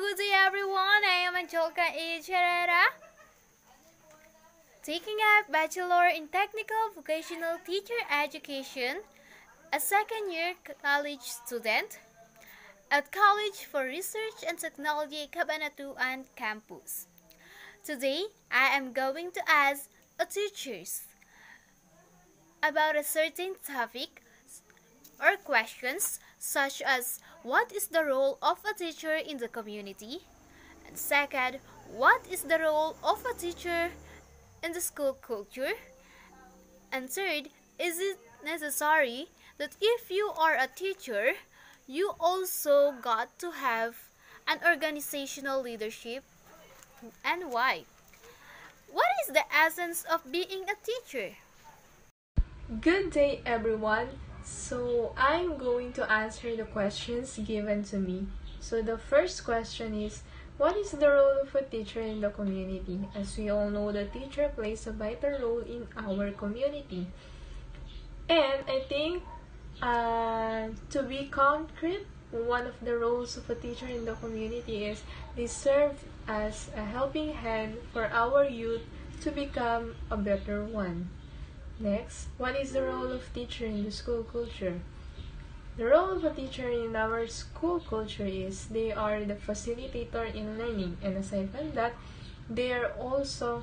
Good day everyone, I am Angelica H. Herrera, taking a Bachelor in Technical Vocational Teacher Education, a second-year college student at College for Research and Technology Cabanatuan Campus. Today, I am going to ask teachers about a certain topic or questions such as what is the role of a teacher in the community? And second, what is the role of a teacher in the school culture? And third, is it necessary that if you are a teacher, you also got to have an organizational leadership, and why? What is the essence of being a teacher? Good day, everyone. So, I'm going to answer the questions given to me. So, the first question is, what is the role of a teacher in the community? As we all know, the teacher plays a vital role in our community. And I think, to be concrete, one of the roles of a teacher in the community is they serve as a helping hand for our youth to become a better one. Next, what is the role of teacher in the school culture? The role of a teacher in our school culture is they are the facilitator in learning, and aside from that, they are also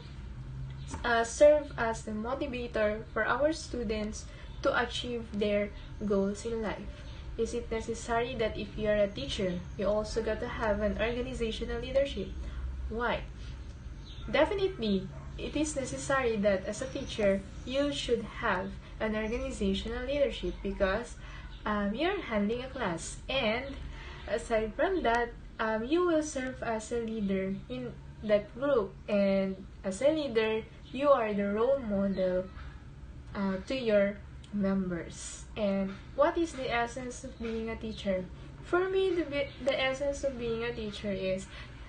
serve as the motivator for our students to achieve their goals in life. Is it necessary that if you are a teacher, you also got to have an organizational leadership? Why? Definitely, it is necessary that as a teacher, you should have an organizational leadership because you're handling a class. And aside from that, you will serve as a leader in that group. And as a leader, you are the role model to your members. And what is the essence of being a teacher? For me, the essence of being a teacher is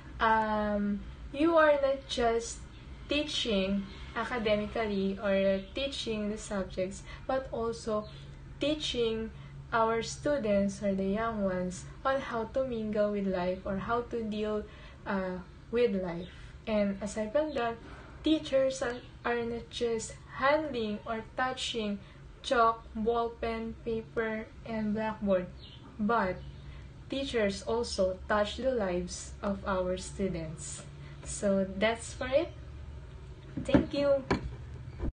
you are not just teaching academically or teaching the subjects, but also teaching our students or the young ones on how to mingle with life or how to deal with life. And aside from that, teachers are not just handling or touching chalk, ball pen, paper, and blackboard, but teachers also touch the lives of our students. So that's for it. Thank you.